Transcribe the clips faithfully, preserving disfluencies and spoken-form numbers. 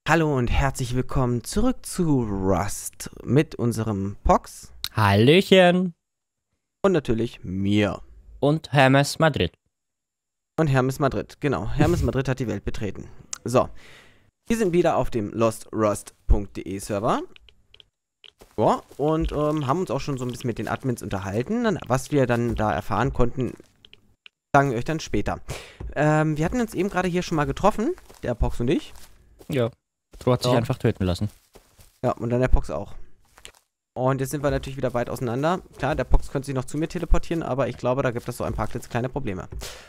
Hallo und herzlich willkommen zurück zu Rust mit unserem Pox Hallöchen und natürlich mir. und Hermes Madrid. Und Hermes Madrid, genau. Hermes Madrid hat die Welt betreten. So, wir sind wieder auf dem lostrust punkt de Server. Ja, und ähm, haben uns auch schon so ein bisschen mit den Admins unterhalten. Was wir dann da erfahren konnten, sagen wir euch dann später. Ähm, wir hatten uns eben gerade hier schon mal getroffen, der Pox und ich. Ja. Du hat sich Ja. einfach töten lassen. Ja, und dann der Pox auch. Und jetzt sind wir natürlich wieder weit auseinander. Klar, der Pox könnte sich noch zu mir teleportieren, aber ich glaube, da gibt es so ein paar kleine Probleme.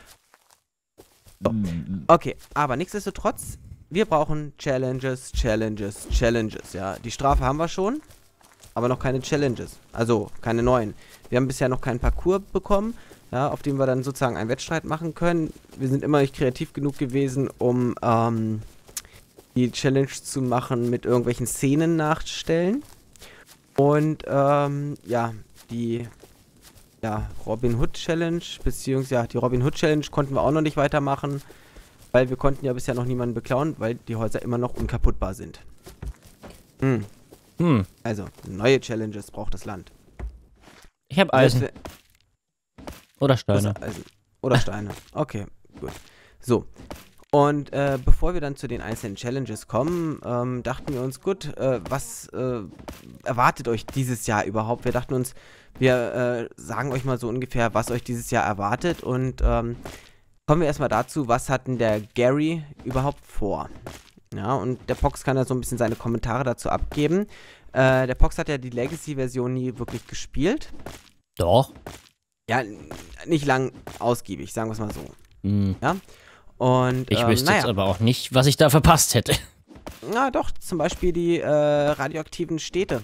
So. Okay, aber nichtsdestotrotz, wir brauchen Challenges, Challenges, Challenges. Ja, die Strafe haben wir schon, aber noch keine Challenges. Also, keine neuen. Wir haben bisher noch keinen Parcours bekommen, ja, auf dem wir dann sozusagen einen Wettstreit machen können. Wir sind immer nicht kreativ genug gewesen, um ähm, die Challenge zu machen, mit irgendwelchen Szenen nachzustellen. Und, ähm, ja, die ja, Robin Hood Challenge, beziehungsweise ja, die Robin Hood Challenge konnten wir auch noch nicht weitermachen, weil wir konnten ja bisher noch niemanden beklauen, weil die Häuser immer noch unkaputtbar sind. Hm. Hm. Also, neue Challenges braucht das Land. Ich habe Eisen. Selbst Oder wenn- Steine. Eisen. Oder Steine. Okay, gut. So. Und äh, bevor wir dann zu den einzelnen Challenges kommen, ähm, dachten wir uns, gut, äh, was äh, erwartet euch dieses Jahr überhaupt? Wir dachten uns, wir äh, sagen euch mal so ungefähr, was euch dieses Jahr erwartet. Und ähm, kommen wir erstmal dazu, was hat denn der Gary überhaupt vor? Ja, und der Pox kann ja so ein bisschen seine Kommentare dazu abgeben. Äh, der Pox hat ja die Legacy-Version nie wirklich gespielt. Doch. Ja, n- nicht lang ausgiebig, sagen wir es mal so. Hm. Und, Ich ähm, wüsste naja. jetzt aber auch nicht, was ich da verpasst hätte. Na doch, zum Beispiel die äh, radioaktiven Städte.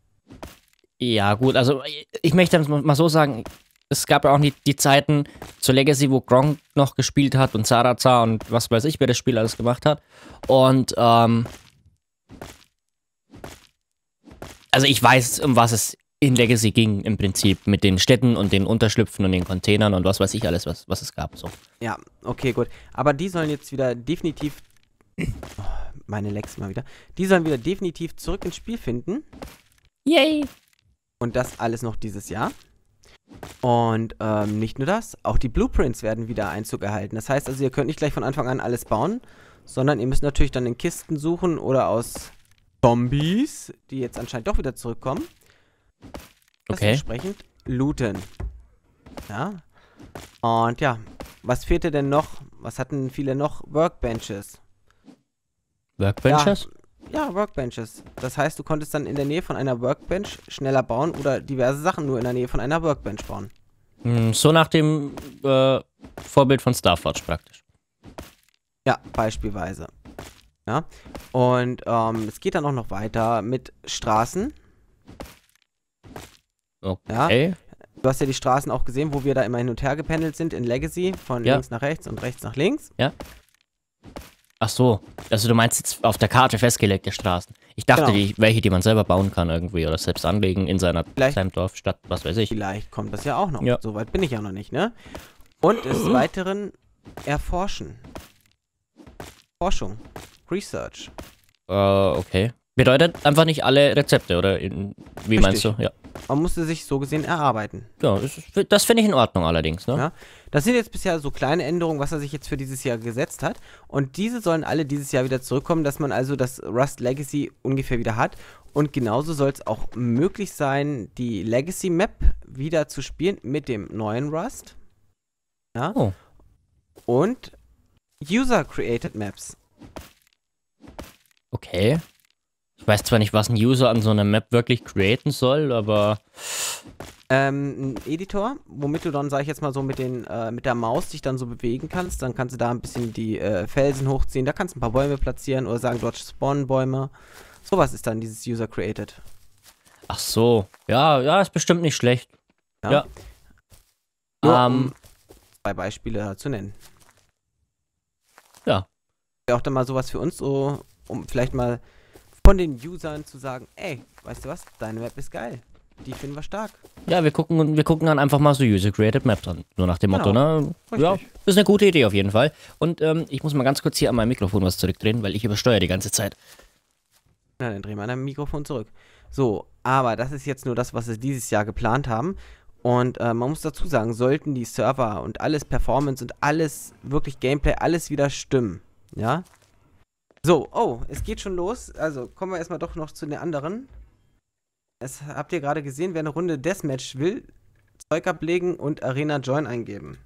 Ja, gut, also ich möchte das mal so sagen, es gab ja auch die, die Zeiten zur Legacy, wo Gronk noch gespielt hat und Zarazar und was weiß ich, wer das Spiel alles gemacht hat. Und, ähm, also ich weiß, um was es in Legacy ging im Prinzip, mit den Städten und den Unterschlüpfen und den Containern und was weiß ich alles, was, was es gab, so. Ja, okay, gut. Aber die sollen jetzt wieder definitiv. Oh, meine Lex mal wieder. Die sollen wieder definitiv zurück ins Spiel finden. Yay! Und das alles noch dieses Jahr. Und ähm, nicht nur das, auch die Blueprints werden wieder Einzug erhalten. Das heißt also, ihr könnt nicht gleich von Anfang an alles bauen, sondern ihr müsst natürlich dann in Kisten suchen oder aus Zombies, die jetzt anscheinend doch wieder zurückkommen. Das Okay. entsprechend looten. Ja. Und ja, was fehlte denn noch? Was hatten viele noch? Workbenches. Workbenches? Ja, Workbenches. Das heißt, du konntest dann in der Nähe von einer Workbench schneller bauen oder diverse Sachen nur in der Nähe von einer Workbench bauen. Hm, so nach dem äh, Vorbild von Starforge praktisch. Ja, beispielsweise. Ja. Und ähm, es geht dann auch noch weiter mit Straßen. Okay. Du hast ja die Straßen auch gesehen, wo wir da immer hin und her gependelt sind in Legacy, von Ja. links nach rechts und rechts nach links. Ach so, also du meinst jetzt auf der Karte festgelegte Straßen. Ich dachte, Genau. die, welche, die man selber bauen kann irgendwie oder selbst anlegen in seiner, Vielleicht- seinem Dorf, Stadt, was weiß ich. Vielleicht kommt das ja auch noch. Ja. So weit bin ich ja noch nicht, ne? Und des Weiteren erforschen. Forschung. Research. Äh, okay. Bedeutet einfach nicht alle Rezepte, oder in, wie meinst du? Richtig. Ja, Man musste sich so gesehen erarbeiten. ja das, ist- das finde ich in Ordnung allerdings, ne? Ja. Das sind jetzt bisher so kleine Änderungen, was er sich jetzt für dieses Jahr gesetzt hat. Und diese sollen alle dieses Jahr wieder zurückkommen, dass man also das Rust Legacy ungefähr wieder hat. Und genauso soll es auch möglich sein, die Legacy Map wieder zu spielen mit dem neuen Rust. Ja. Oh. Und User-Created Maps. Okay. Ich weiß zwar nicht, was ein User an so einer Map wirklich createn soll, aber Ähm, ein Editor, womit du dann, sag ich jetzt mal so, mit den, äh, mit der Maus dich dann so bewegen kannst. Dann kannst du da ein bisschen die äh, Felsen hochziehen. Da kannst du ein paar Bäume platzieren oder sagen, dort spawnen Bäume. Sowas ist dann dieses User-Created. ach so. Ja, ja, ist bestimmt nicht schlecht. Ja. Ja. Nur Ähm, um zwei Beispiele zu nennen. Ja. Wäre auch dann mal sowas für uns, so, um vielleicht mal von den Usern zu sagen, ey, weißt du was, deine Map ist geil. die finden wir stark. Ja, wir gucken, wir gucken dann einfach mal so User-Created Maps an. So nach dem Motto, Genau. ne? Ja, Richtig. ist eine gute Idee auf jeden Fall. Und ähm, ich muss mal ganz kurz hier an meinem Mikrofon was zurückdrehen, weil ich übersteuere die ganze Zeit. Na, dann drehen wir an dein Mikrofon zurück. So, aber das ist jetzt nur das, was sie dieses Jahr geplant haben. Und äh, man muss dazu sagen, sollten die Server und alles Performance und alles, wirklich Gameplay, alles wieder stimmen. Ja? So, oh, es geht schon los. Also kommen wir erstmal doch noch zu den anderen. Es habt ihr gerade gesehen, wer eine Runde Deathmatch will, Zeug ablegen und Arena Join eingeben.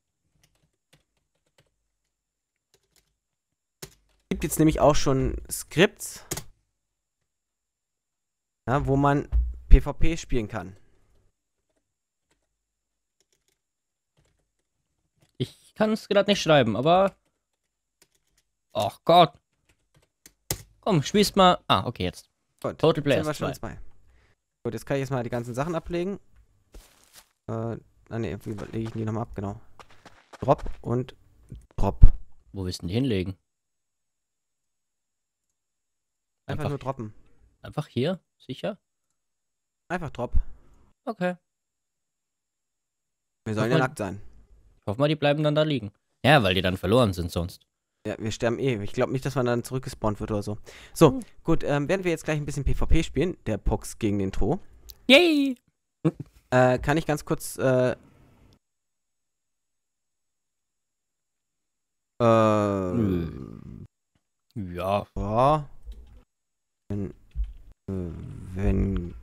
Es gibt jetzt nämlich auch schon Skripts, ja, wo man PvP spielen kann. Ich kann es gerade nicht schreiben, aber... Ach Gott. Komm, spielst mal... Ah, okay, jetzt. Gut, Total jetzt sind Players wir schon zwei. zwei. Gut, jetzt kann ich jetzt mal die ganzen Sachen ablegen. Äh, ah ne, wie lege ich die nochmal ab? Genau. Drop und Drop. Wo willst du denn die hinlegen? Einfach, Einfach- nur droppen. Einfach hier? Sicher? Einfach Drop. Okay. Wir sollen Mach ja mal- nackt sein. Ich hoffe mal, die bleiben dann da liegen. Ja, weil die dann verloren sind sonst. Ja, wir sterben eh. Ich glaube nicht, dass man dann zurückgespawnt wird oder so. So, Hm. gut, ähm, werden wir jetzt gleich ein bisschen PvP spielen. Der Pox gegen den Tro. Yay! Äh, kann ich ganz kurz, äh... Äh... Nö. Ja. Ja. Wenn... Äh, wenn...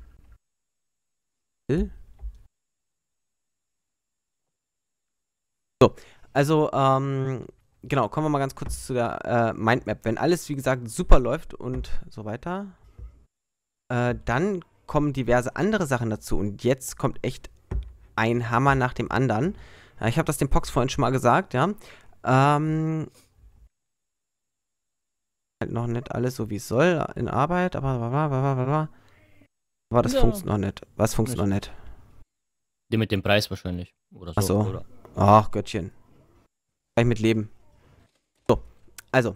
So, also, ähm... genau, kommen wir mal ganz kurz zu der äh, Mindmap. Wenn alles, wie gesagt, super läuft und so weiter, äh, dann kommen diverse andere Sachen dazu. Und jetzt kommt echt ein Hammer nach dem anderen. Ja, ich habe das dem Pox vorhin schon mal gesagt, ja. Ähm... Halt noch nicht alles so, wie es soll, in Arbeit, aber... Aber das Ja. funktioniert noch nicht. Was funktioniert noch nicht? Die mit dem Preis wahrscheinlich. Oder so. Ach so. Oder? Ach, Göttchen. Kann ich mit leben. So, also.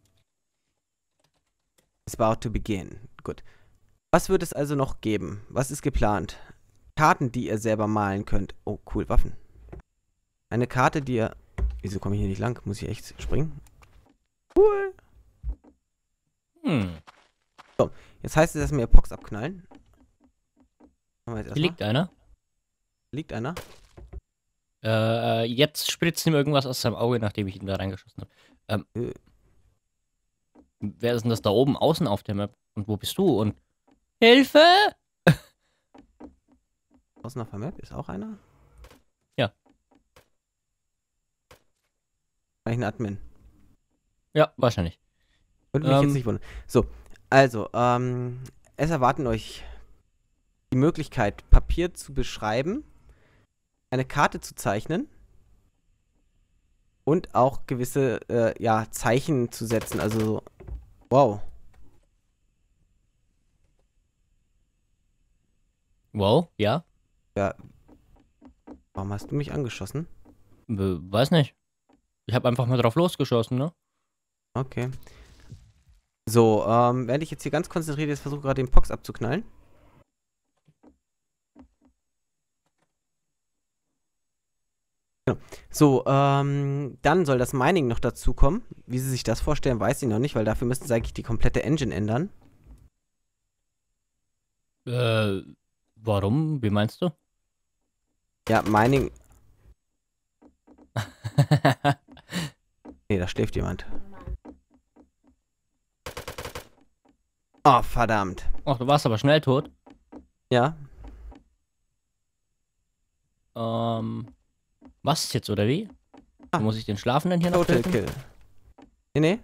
It's about to begin. Gut. Was wird es also noch geben? Was ist geplant? Karten, die ihr selber malen könnt. Oh, cool, Waffen. Eine Karte, die ihr... Wieso komme ich hier nicht lang? Muss ich echt springen? Cool. Hm. Jetzt heißt es, dass wir Pox abknallen. Machen wir jetzt Hier erstmal. liegt einer. Liegt einer? Äh, jetzt spritzt ihm irgendwas aus seinem Auge, nachdem ich ihn da reingeschossen habe. Ähm, Äh. Wer ist denn das da oben außen auf der Map? Und wo bist du? Und Hilfe! Außen auf der Map ist auch einer? Ja. Eigentlich ein Admin. Ja, wahrscheinlich. Würde mich Ähm. jetzt nicht wundern. So, also, ähm, es erwarten euch die Möglichkeit, Papier zu beschreiben, eine Karte zu zeichnen und auch gewisse, äh, ja, Zeichen zu setzen. Also, so, wow. Wow, ja. Warum hast du mich angeschossen? We- Weiß nicht. Ich habe einfach mal drauf losgeschossen, ne? Okay. So, ähm, während ich jetzt hier ganz konzentriert jetzt versuche, gerade den Pox abzuknallen. Genau. So, ähm, dann soll das Mining noch dazu kommen. Wie sie sich das vorstellen, weiß ich noch nicht, weil dafür müssten sie eigentlich die komplette Engine ändern. Äh, warum? Wie meinst du? Ja, Mining. Nee, da schläft jemand. Oh, verdammt. Ach, du warst aber schnell tot. Ja, Ähm, was ist jetzt, oder wie? Ah. Muss ich den Schlafenden hier noch Total töten? Kill. Nee, nee.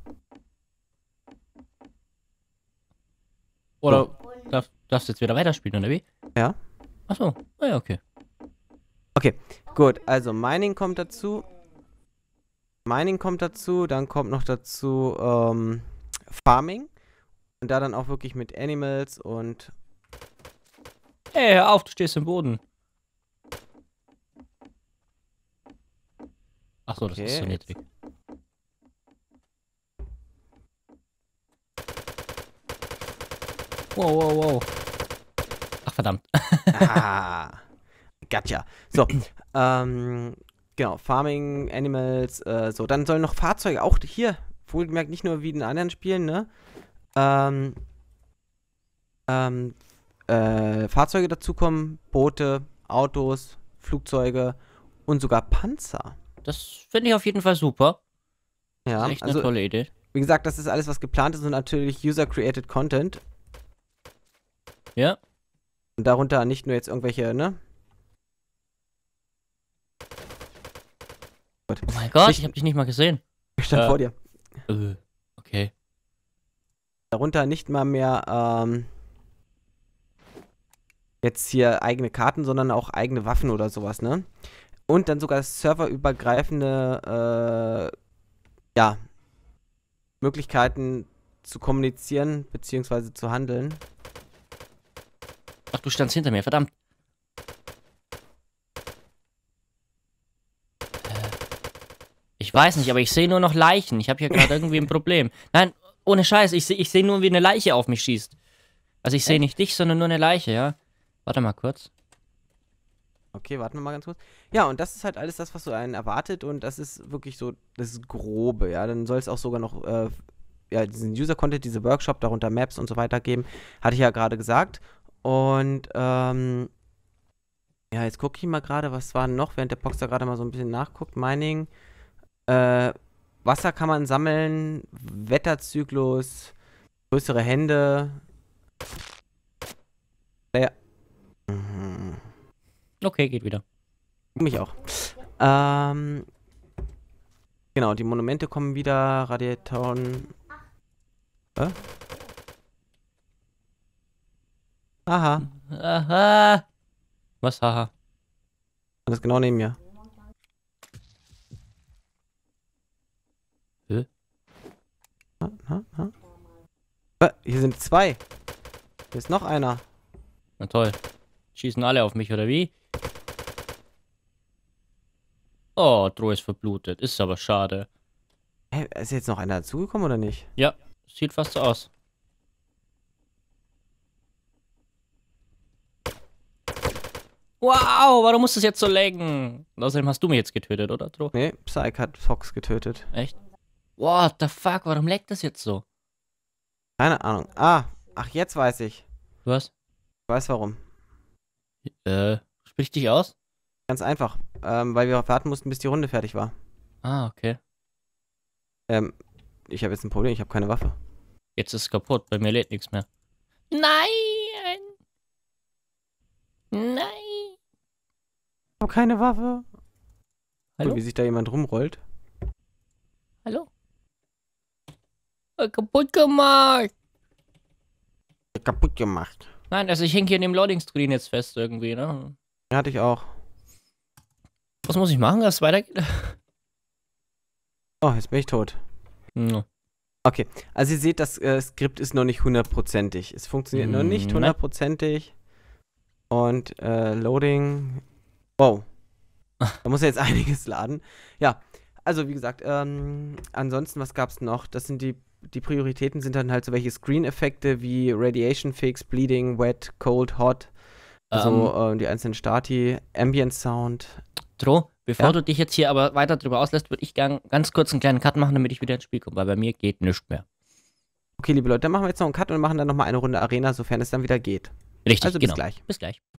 Oder darf, darfst du jetzt wieder weiterspielen, oder wie? Ja. Achso, ah, ja, okay. Gut, also Mining kommt dazu. Mining kommt dazu, dann kommt noch dazu ähm, Farming. Und da dann auch wirklich mit Animals und... Hey, hör auf, du stehst im Boden. Achso, das Okay, ist so jetzt- niedrig. Wow, wow, wow. Ach Ach, verdammt. Ah, gotcha. So, ähm, genau, Farming, Animals, äh, so. Dann sollen noch Fahrzeuge, auch hier, wohlgemerkt nicht nur wie in anderen Spielen, ne? Ähm, ähm, äh, Fahrzeuge dazukommen, Boote, Autos, Flugzeuge und sogar Panzer. Das finde ich auf jeden Fall super. Ja, Das ist echt eine also, tolle Idee. wie gesagt, das ist alles, was geplant ist und natürlich User-Created Content. Ja. Und darunter nicht nur jetzt irgendwelche, ne? Gut. Oh mein Gott, Ich- ich habe dich nicht mal gesehen. Ich stand Äh. vor dir. Äh, okay. Darunter nicht mal mehr, ähm, jetzt hier eigene Karten, sondern auch eigene Waffen oder sowas, ne? Und dann sogar serverübergreifende, äh, ja, Möglichkeiten zu kommunizieren, beziehungsweise zu handeln. Ach, du standst hinter mir, verdammt. Äh, ich weiß nicht, aber ich sehe nur noch Leichen. Ich habe hier gerade irgendwie ein Problem. Nein, ohne Scheiß, ich sehe ich seh nur, wie eine Leiche auf mich schießt. Also ich sehe nicht dich, sondern nur eine Leiche, ja? Warte mal kurz. Okay, warten wir mal ganz kurz. Ja, und das ist halt alles das, was so einen erwartet und das ist wirklich so das Grobe, ja. Dann soll es auch sogar noch, äh, ja, diesen User-Content, diese Workshop, darunter Maps und so weiter geben. Hatte ich ja gerade gesagt. Und, ähm, ja, jetzt gucke ich mal gerade, was war noch, während der Pox da gerade mal so ein bisschen nachguckt. Mining, äh, Wasser kann man sammeln, Wetterzyklus, größere Hände. Ja. Mhm. Okay, geht wieder. Mich auch. Ähm, genau, die Monumente kommen wieder, Radiatoren. Hä? Aha, Aha. Was, haha? das ist genau neben mir. Hä? Ha, ha, ha. Äh, hier sind zwei. Hier ist noch einer. Na toll. Schießen alle auf mich, oder wie? Oh, Droh ist verblutet. Ist aber schade. Hä, ist jetzt noch einer dazugekommen oder nicht? Ja, sieht fast so aus. Wow, warum muss das jetzt so laggen? Außerdem hast du mich jetzt getötet, oder, Droh? Nee, Psyche hat Fox getötet. Echt? What the fuck, warum laggt das jetzt so? Keine Ahnung. Ah, ach, jetzt weiß ich. Was? Ich weiß warum. Äh, sprich dich aus? Ganz einfach. Ähm, weil wir warten mussten, bis die Runde fertig war. Ah, okay. Ähm, ich habe jetzt ein Problem, ich habe keine Waffe. Jetzt ist es kaputt, bei mir lädt nichts mehr. Nein! Nein! Ich habe keine Waffe. Hallo? So, wie sich da jemand rumrollt. Hallo? Kaputt gemacht! Kaputt gemacht. Nein, also ich hänge hier in dem Loading-Screen jetzt fest irgendwie, ne? Hatte ich auch. Was muss ich machen, dass es weitergeht? Oh, jetzt bin ich tot. No. Okay, also ihr seht, das äh, Skript ist noch nicht hundertprozentig. Es funktioniert noch nicht Nein. hundertprozentig. Und äh, Loading. Wow. Da muss ja jetzt einiges laden. Ja, also wie gesagt, ähm, ansonsten, was gab's noch? Das sind die, die Prioritäten sind dann halt so welche Screen-Effekte wie Radiation Fix, Bleeding, Wet, Cold, Hot. Also Ähm, äh, die einzelnen Stati, Ambient Sound. Dro, bevor Ja? du dich jetzt hier aber weiter drüber auslässt, würde ich gern ganz kurz einen kleinen Cut machen, damit ich wieder ins Spiel komme, weil bei mir geht nichts mehr. Okay, liebe Leute, dann machen wir jetzt noch einen Cut und machen dann nochmal eine Runde Arena, sofern es dann wieder geht. Richtig, Also bis genau. gleich. Bis gleich.